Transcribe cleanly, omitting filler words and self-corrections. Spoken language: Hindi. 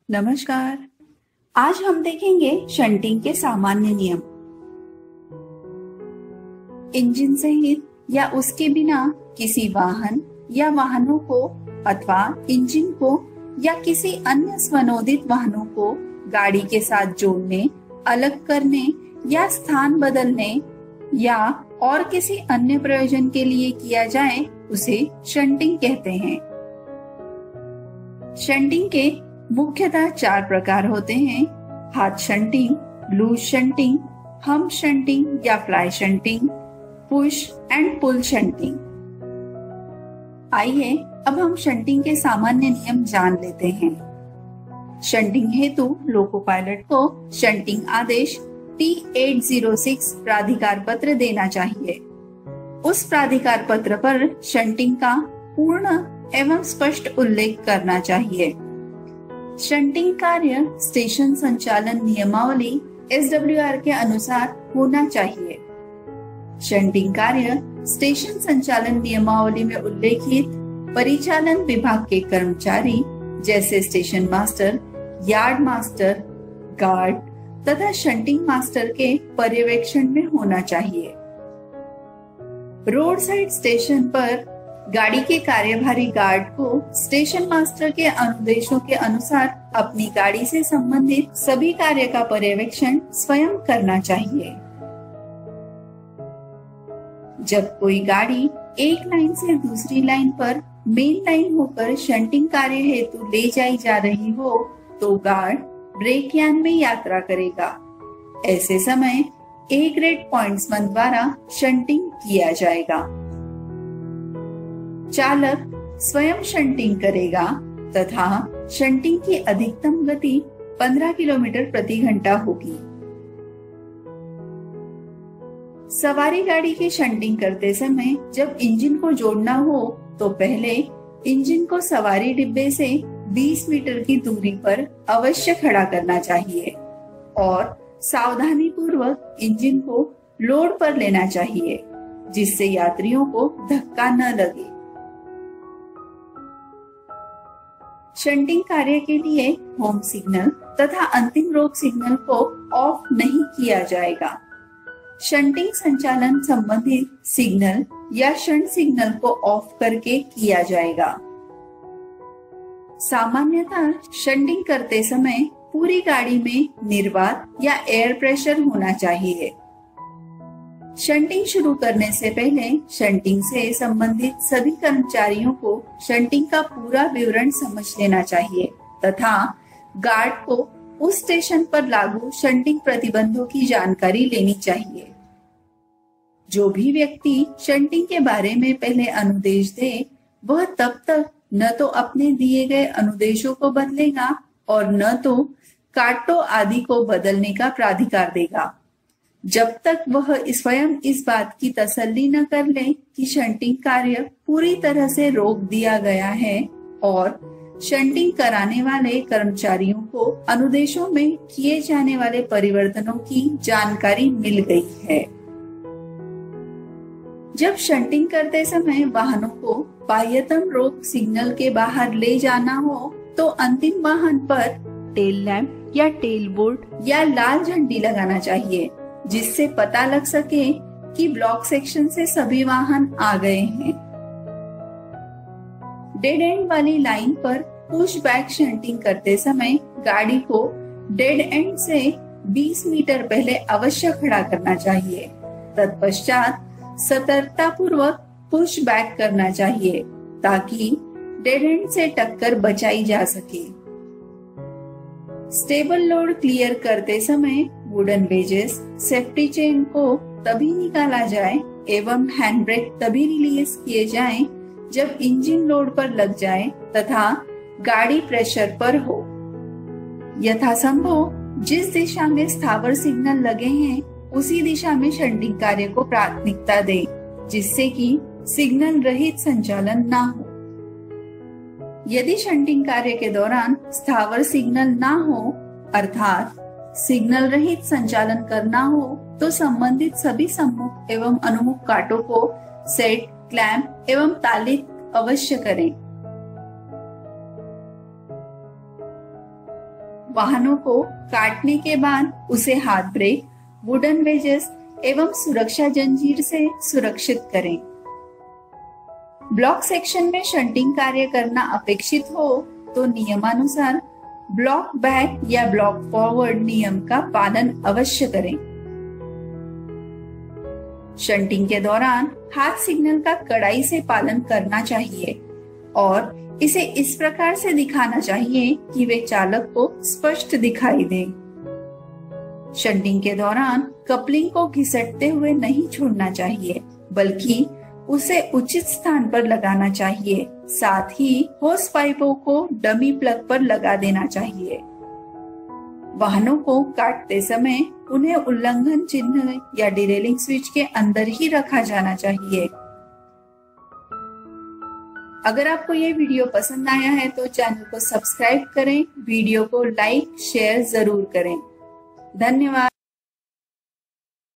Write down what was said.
नमस्कार। आज हम देखेंगे शंटिंग के सामान्य नियम। इंजन सहित या उसके बिना किसी वाहन या वाहनों को अथवा इंजन को या किसी अन्य स्वनोदित वाहनों को गाड़ी के साथ जोड़ने, अलग करने या स्थान बदलने या और किसी अन्य प्रयोजन के लिए किया जाए उसे शंटिंग कहते हैं। शंटिंग के मुख्यतः 4 प्रकार होते हैं: हाथ shunting, loose shunting, hump shunting या fly shunting, push and pull shunting. आइए अब हम शंटिंग के सामान्य नियम जान लेते हैं। शंटिंग हेतु लोको पायलट को शंटिंग आदेश T806 प्राधिकार पत्र देना चाहिए। उस प्राधिकार पत्र पर शंटिंग का पूर्ण एवं स्पष्ट उल्लेख करना चाहिए। शंटिंग कार्य स्टेशन संचालन नियमावली SWR के अनुसार होना चाहिए। शंटिंग कार्य स्टेशन संचालन नियमावली में उल्लेखित परिचालन विभाग के कर्मचारी जैसे station master, yard master, guard तथा शंटिंग मास्टर के पर्यवेक्षण में होना चाहिए। रोड साइड स्टेशन पर गाड़ी के कार्यभारी गार्ड को स्टेशन मास्टर के अनुदेशों के अनुसार अपनी गाड़ी से संबंधित सभी कार्य का पर्यवेक्षण स्वयं करना चाहिए। जब कोई गाड़ी एक लाइन से दूसरी लाइन पर मेन लाइन होकर शंटिंग कार्य हेतु ले जाई जा रही हो तो गार्ड ब्रेक यान में यात्रा करेगा। ऐसे समय A ग्रेड पॉइंट्समैन द्वारा शंटिंग किया जाएगा। चालक स्वयं शंटिंग करेगा तथा शंटिंग की अधिकतम गति 15 किलोमीटर प्रति घंटा होगी। सवारी गाड़ी की शंटिंग करते समय जब इंजन को जोड़ना हो तो पहले इंजन को सवारी डिब्बे से 20 मीटर की दूरी पर अवश्य खड़ा करना चाहिए और सावधानी पूर्वक इंजन को लोड पर लेना चाहिए जिससे यात्रियों को धक्का न लगे। शंटिंग कार्य के लिए होम सिग्नल तथा अंतिम रोक सिग्नल को ऑफ नहीं किया जाएगा। शंटिंग संचालन संबंधित सिग्नल या शंट सिग्नल को ऑफ करके किया जाएगा। सामान्यतः शंटिंग करते समय पूरी गाड़ी में निर्वात या एयर प्रेशर होना चाहिए। शंटिंग शुरू करने से पहले शंटिंग से संबंधित सभी कर्मचारियों को शंटिंग का पूरा विवरण समझ लेना चाहिए तथा गार्ड को उस स्टेशन पर लागू शंटिंग प्रतिबंधों की जानकारी लेनी चाहिए। जो भी व्यक्ति शंटिंग के बारे में पहले अनुदेश दे वह तब तक न तो अपने दिए गए अनुदेशों को बदलेगा और न तो काटो आदि को बदलने का प्राधिकार देगा जब तक वह स्वयं इस बात की तसल्ली न कर ले कि शंटिंग कार्य पूरी तरह से रोक दिया गया है और शंटिंग कराने वाले कर्मचारियों को अनुदेशों में किए जाने वाले परिवर्तनों की जानकारी मिल गई है। जब शंटिंग करते समय वाहनों को बाह्यतम रोक सिग्नल के बाहर ले जाना हो तो अंतिम वाहन पर टेल लैंप या टेल बोर्ड या लाल झंडी लगाना चाहिए जिससे पता लग सके कि ब्लॉक सेक्शन से सभी वाहन आ गए हैं। डेड एंड वाली लाइन पर पुश बैक शंटिंग करते समय गाड़ी को डेड एंड से 20 मीटर पहले अवश्य खड़ा करना चाहिए। तत्पश्चात सतर्कता पूर्वक पुश बैक करना चाहिए ताकि डेड एंड से टक्कर बचाई जा सके। स्टेबल लोड क्लियर करते समय वुडन वेजेस, सेफ्टी चेन को तभी निकाला जाए एवं हैंड ब्रेक तभी रिलीज किए जाएं जब इंजन लोड पर लग जाए तथा गाड़ी प्रेशर पर हो। यथासंभव जिस दिशा में स्थावर सिग्नल लगे हैं उसी दिशा में शंटिंग कार्य को प्राथमिकता दें जिससे कि सिग्नल रहित संचालन ना हो। यदि शंटिंग कार्य के दौरान स्थावर सिग्नल ना हो अर्थात सिग्नल रहित संचालन करना हो तो संबंधित सभी सम्मुख एवं अनुमुख काटों को सेट, क्लैंप एवं तालित अवश्य करें। वाहनों को काटने के बाद उसे हाथ ब्रेक, वुडन वेजेस एवं सुरक्षा जंजीर से सुरक्षित करें। ब्लॉक सेक्शन में शंटिंग कार्य करना अपेक्षित हो तो नियमानुसार ब्लॉक बैक या ब्लॉक फॉरवर्ड नियम का पालन अवश्य करें। शंटिंग के दौरान हाथ सिग्नल का कड़ाई से पालन करना चाहिए और इसे इस प्रकार से दिखाना चाहिए कि वे चालक को स्पष्ट दिखाई दे। शंटिंग के दौरान कपलिंग को घिसटते हुए नहीं छोड़ना चाहिए, बल्कि उसे उचित स्थान पर लगाना चाहिए। साथ ही होस पाइपों को डमी प्लग पर लगा देना चाहिए। वाहनों को काटते समय उन्हें उल्लंघन चिन्ह या डिरेलिंग स्विच के अंदर ही रखा जाना चाहिए। अगर आपको ये वीडियो पसंद आया है तो चैनल को सब्सक्राइब करें, वीडियो को लाइक शेयर जरूर करें। धन्यवाद।